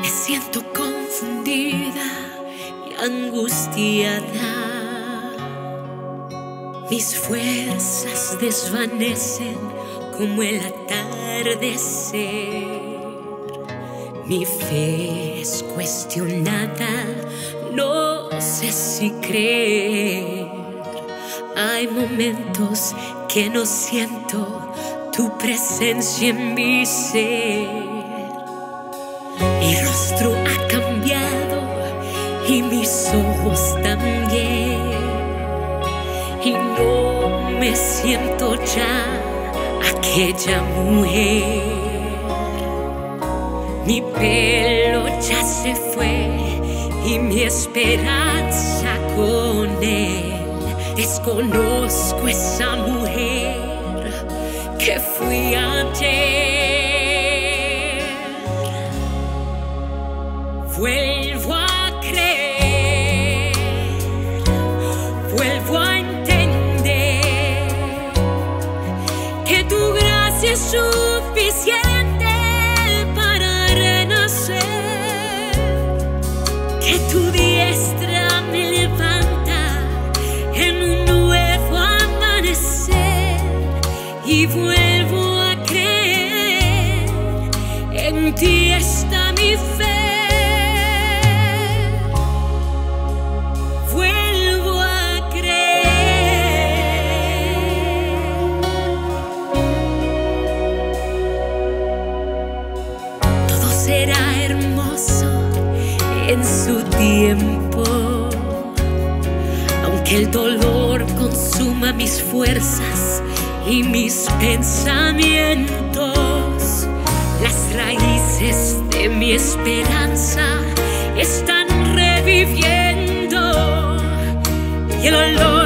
Me siento confundida y angustiada. Mis fuerzas desvanecen como el atardecer. Mi fe es cuestionada, no sé si creer. Hay momentos que no siento tu presencia en mi ser. Mi rostro ha cambiado y mis ojos también, y no me siento ya aquella mujer. Mi pelo ya se fue y mi esperanza con él. Desconozco esa mujer que fui ayer. Vuelvo a creer, vuelvo a entender que tu gracia es suficiente para renacer, que tu diestra me levanta en un nuevo amanecer, y vuelvo a creer, en ti está mi fe. Vuelvo a creer. Todo será hermoso en su tiempo. Aunque el dolor consuma mis fuerzas y mis pensamientos, las raíces de mi esperanza están reviviendo, y el olor